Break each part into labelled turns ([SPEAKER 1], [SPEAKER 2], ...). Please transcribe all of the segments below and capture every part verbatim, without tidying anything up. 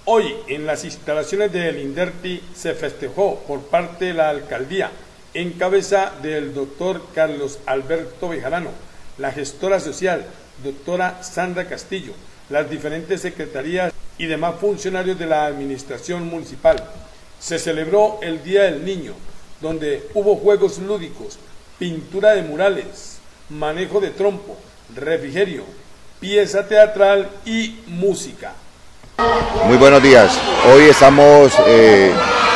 [SPEAKER 1] Hoy, en las instalaciones del INDERTI, se festejó por parte de la alcaldía, en cabeza del doctor Carlos Alberto Bejarano, la gestora social, doctora Sandra Castillo, las diferentes secretarías y demás funcionarios de la administración municipal. Se celebró el Día del Niño, donde hubo juegos lúdicos, pintura de murales, manejo de trompo, refrigerio, pieza teatral y música.
[SPEAKER 2] Muy buenos días. Hoy estamos eh,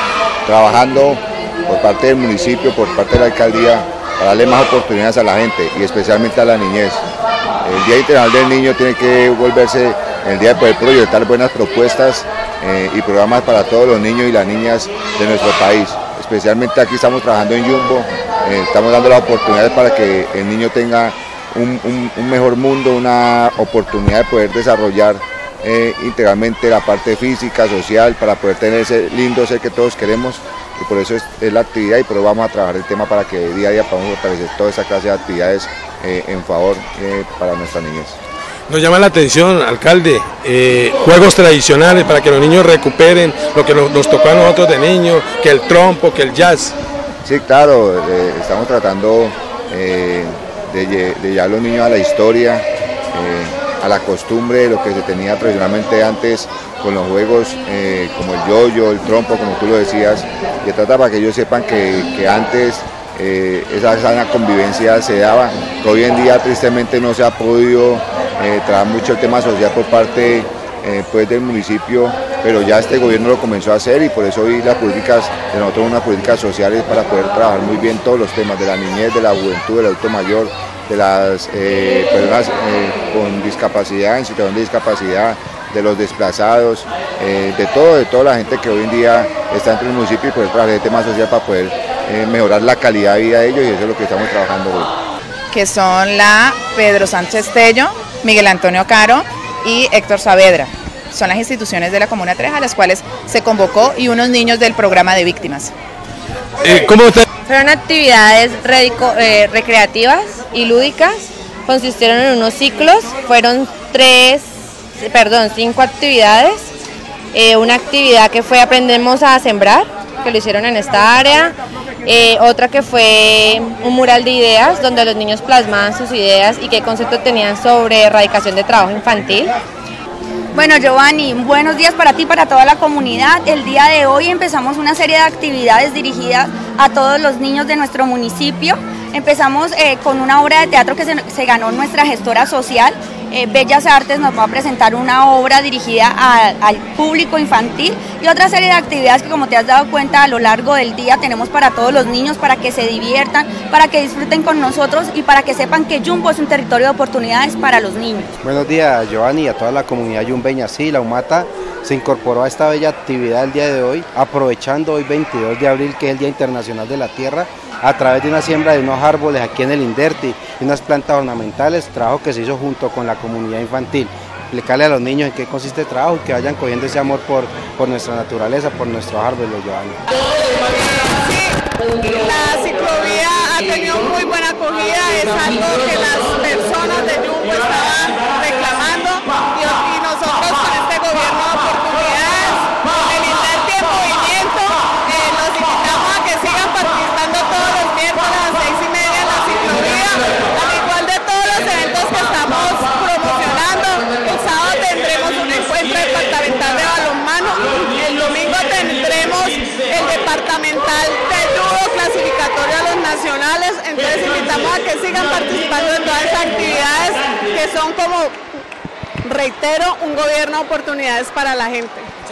[SPEAKER 2] trabajando por parte del municipio, por parte de la alcaldía, para darle más oportunidades a la gente y especialmente a la niñez. El Día Internacional del Niño tiene que volverse el día de poder proyectar buenas propuestas eh, y programas para todos los niños y las niñas de nuestro país. Especialmente aquí estamos trabajando en Jumbo, eh, estamos dando las oportunidades para que el niño tenga un, un, un mejor mundo, una oportunidad de poder desarrollar Eh, integralmente la parte física, social, para poder tener ese lindo ser que todos queremos, y por eso es, es la actividad, y por eso vamos a trabajar el tema para que día a día podamos fortalecer toda esa clase de actividades eh, en favor eh, para nuestra niñez.
[SPEAKER 1] Nos llama la atención, alcalde, eh, juegos tradicionales para que los niños recuperen lo que nos, nos tocó a nosotros de niños, que el trompo, que el jazz.
[SPEAKER 2] Sí, claro, eh, estamos tratando eh, de, de llevar a los niños a la historia, eh, a la costumbre de lo que se tenía tradicionalmente antes con los juegos eh, como el yoyo, el trompo, como tú lo decías, y trata para que ellos sepan que, que antes eh, esa sana convivencia se daba, que hoy en día tristemente no se ha podido eh, trabajar mucho el tema social por parte eh, pues del municipio, pero ya este gobierno lo comenzó a hacer, y por eso hoy las políticas de nosotros, unas políticas sociales para poder trabajar muy bien todos los temas de la niñez, de la juventud, del adulto mayor, de las eh, personas eh, con discapacidad, en situación de discapacidad, de los desplazados, eh, de todo, de toda la gente que hoy en día está dentro del municipio, y poder trabajar el tema social para poder eh, mejorar la calidad de vida de ellos, y eso es lo que estamos trabajando hoy.
[SPEAKER 3] Que son la Pedro Sánchez Tello, Miguel Antonio Caro y Héctor Saavedra. Son las instituciones de la Comuna tres a las cuales se convocó, y unos niños del programa de víctimas.
[SPEAKER 1] Eh, ¿Cómo está?
[SPEAKER 4] Fueron actividades eh, recreativas y lúdicas, consistieron en unos ciclos, fueron tres, perdón, cinco actividades. Eh, una actividad que fue Aprendemos a Sembrar, que lo hicieron en esta área, eh, otra que fue un mural de ideas, donde los niños plasmaban sus ideas y qué concepto tenían sobre erradicación de trabajo infantil.
[SPEAKER 5] Bueno, Giovanni, buenos días para ti y para toda la comunidad. El día de hoy empezamos una serie de actividades dirigidas a todos los niños de nuestro municipio. Empezamos eh, con una obra de teatro que se, se ganó nuestra gestora social. Eh, Bellas Artes nos va a presentar una obra dirigida a, al público infantil, y otra serie de actividades que, como te has dado cuenta, a lo largo del día tenemos para todos los niños, para que se diviertan, para que disfruten con nosotros y para que sepan que Jumbo es un territorio de oportunidades para los niños.
[SPEAKER 6] Buenos días, Giovanni, y a toda la comunidad yumbeña. Sí, la UMATA se incorporó a esta bella actividad el día de hoy, aprovechando hoy veintidós de abril, que es el Día Internacional de la Tierra, a través de una siembra de unos árboles aquí en el INDERTI y unas plantas ornamentales, trabajo que se hizo junto con la comunidad infantil. Explicarle a los niños en qué consiste el trabajo, y que vayan cogiendo ese amor por, por nuestra naturaleza, por nuestros árboles, Giovanni.
[SPEAKER 7] Sí, la ciclovía ha tenido muy buena acogida, es algo que las personas de Jumbo estaban reclamando, y, y nosotros con este gobierno de oportunidades, con el INDERTI en movimiento, eh, los invitamos a que sigan participando todos los miércoles a las seis y media en la ciclovía, al igual de todos los eventos que estamos promocionando. El sábado tendremos un encuentro departamental de balonmano, el domingo tendremos el departamental de judo clasificatorio a los nacionales. Entonces invitamos a que sigan participando en todas esas actividades que son, como reitero, un gobierno de oportunidades para la gente.